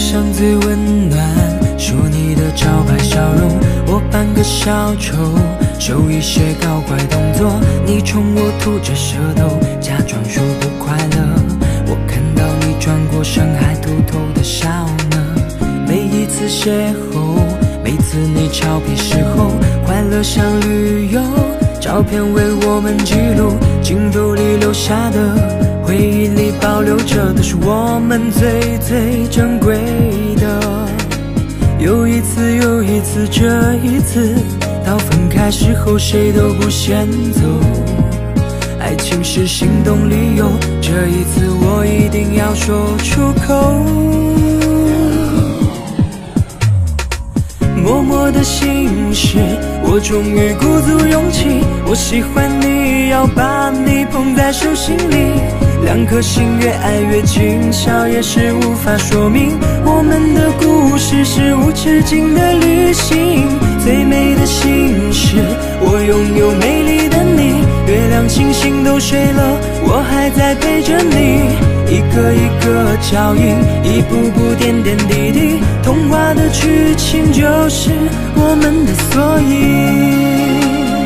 上最温暖，属你的招牌笑容。我扮个小丑，秀一些搞怪动作，你冲我吐着舌头，假装说不快乐。我看到你转过身还偷偷的笑呢。每一次邂逅，每次你俏皮时候，快乐像旅游，照片为我们记录，镜头里留下的，回忆里保留着的是我们最最珍贵的。有一次又一次，这一次到分开时候谁都不先走，爱情是心动理由，这一次我一定要说出口。默默的心事，我终于鼓足勇气，我喜欢你，要把你捧在手心里，两颗心越爱越近，笑也是无法说明，我们的故事是无止境的旅行。最美的心事，我拥有美丽的你，月亮星星都睡了，我还在陪着你，一个一个脚印，一步步点点滴滴，童话的剧情就是我们的缩影。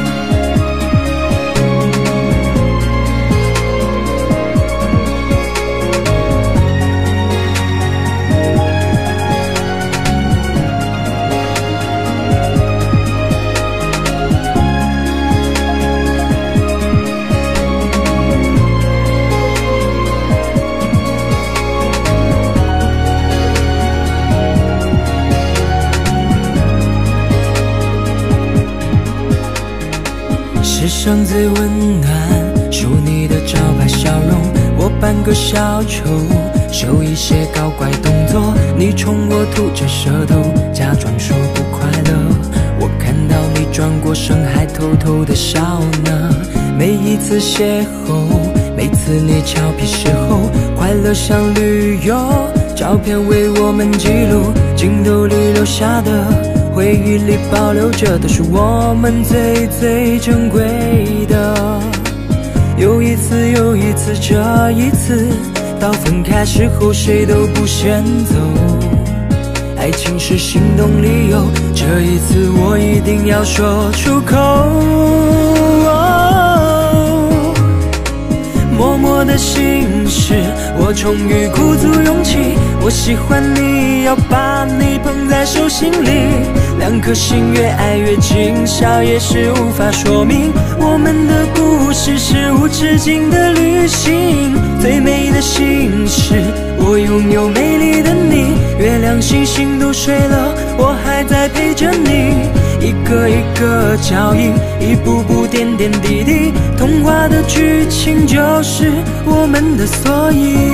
世上最温暖，属你的招牌笑容。我扮个小丑，秀一些搞怪动作，你冲我吐着舌头，假装说不快乐。我看到你转过身还偷偷的笑呢。每一次邂逅，每次你俏皮时候，快乐像旅游，照片为我们记录，镜头里留下的，回忆里保留着的是我们最最珍贵的。有一次又一次，这一次到分开时候谁都不先走，爱情是心动理由，这一次我一定要说出口。默默的心事，我终于鼓足勇气，我喜欢你，要把你捧在手心里，两颗心越爱越近，笑也是无法说明，我们的故事是无止境的旅行。最美的心事，我拥有美丽的你，月亮星星都睡了，我还在陪着你，一个一个脚印，一步步点点滴滴，童话的剧情就是我们的缩影。